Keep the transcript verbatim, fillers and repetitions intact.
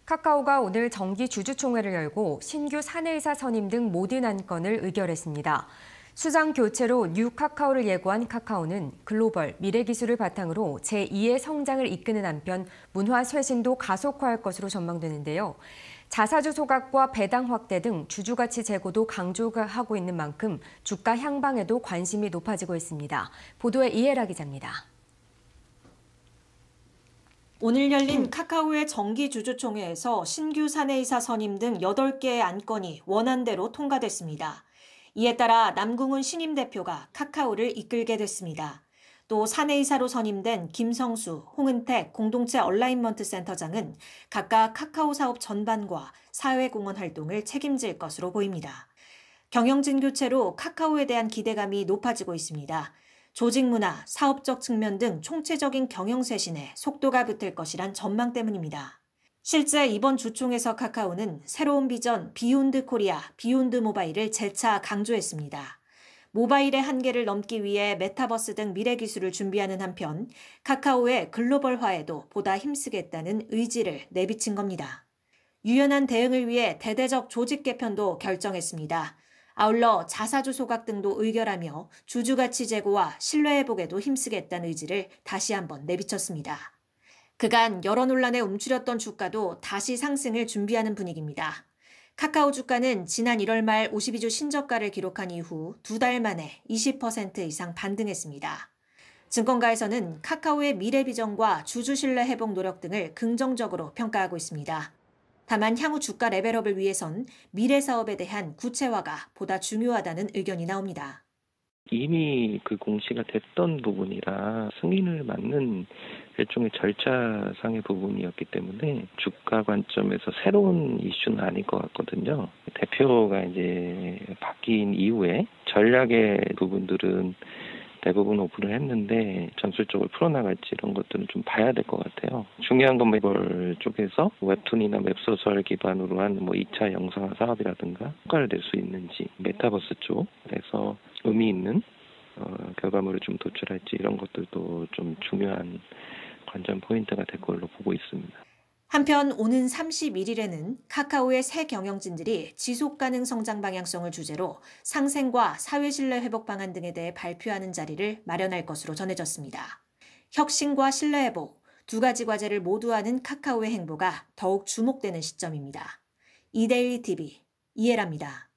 카카오가 오늘 정기 주주총회를 열고 신규 사내이사 선임 등 모든 안건을 의결했습니다. 수장 교체로 뉴 카카오를 예고한 카카오는 글로벌, 미래 기술을 바탕으로 제이의 성장을 이끄는 한편 문화 쇄신도 가속화할 것으로 전망되는데요. 자사주 소각과 배당 확대 등 주주 가치 제고도 강조하고 있는 만큼 주가 향방에도 관심이 높아지고 있습니다. 보도에 이해라 기자입니다. 오늘 열린 카카오의 정기 주주총회에서 신규 사내이사 선임 등 여덟 개의 안건이 원안대로 통과됐습니다. 이에 따라 남궁훈 신임 대표가 카카오를 이끌게 됐습니다. 또 사내이사로 선임된 김성수, 홍은택 공동체 얼라인먼트 센터장은 각각 카카오 사업 전반과 사회공헌 활동을 책임질 것으로 보입니다. 경영진 교체로 카카오에 대한 기대감이 높아지고 있습니다. 조직 문화, 사업적 측면 등 총체적인 경영 쇄신에 속도가 붙을 것이란 전망 때문입니다. 실제 이번 주총에서 카카오는 새로운 비전 비욘드 코리아, 비욘드 모바일을 재차 강조했습니다. 모바일의 한계를 넘기 위해 메타버스 등 미래 기술을 준비하는 한편 카카오의 글로벌화에도 보다 힘쓰겠다는 의지를 내비친 겁니다. 유연한 대응을 위해 대대적 조직 개편도 결정했습니다. 아울러 자사주 소각 등도 의결하며 주주 가치 제고와 신뢰 회복에도 힘쓰겠다는 의지를 다시 한번 내비쳤습니다. 그간 여러 논란에 움츠렸던 주가도 다시 상승을 준비하는 분위기입니다. 카카오 주가는 지난 일월 말 오십이 주 신저가를 기록한 이후 두 달 만에 이십 퍼센트 이상 반등했습니다. 증권가에서는 카카오의 미래 비전과 주주 신뢰 회복 노력 등을 긍정적으로 평가하고 있습니다. 다만 향후 주가 레벨업을 위해선 미래 사업에 대한 구체화가 보다 중요하다는 의견이 나옵니다. 이미 그 공시가 됐던 부분이라 승인을 맞는 일종의 절차상의 부분이었기 때문에 주가 관점에서 새로운 이슈는 아닐 것 같거든요. 대표가 이제 바뀐 이후에 전략의 부분들은 대부분 오픈을 했는데 전술적으로 풀어나갈지 이런 것들은 좀 봐야 될 것 같아요. 중요한 건 이걸 쪽에서 웹툰이나 웹소설 기반으로 한 뭐 이 차 영상화 사업이라든가 효과를 낼 수 있는지, 메타버스 쪽에서 의미 있는 어, 결과물을 좀 도출할지 이런 것들도 좀 중요한 관전 포인트가 될 걸로 보고 있습니다. 한편 오는 삼십일 일에는 카카오의 새 경영진들이 지속가능 성장 방향성을 주제로 상생과 사회신뢰 회복 방안 등에 대해 발표하는 자리를 마련할 것으로 전해졌습니다. 혁신과 신뢰 회복, 두 가지 과제를 모두 하는 카카오의 행보가 더욱 주목되는 시점입니다. 이데일리 티비 이해라입니다.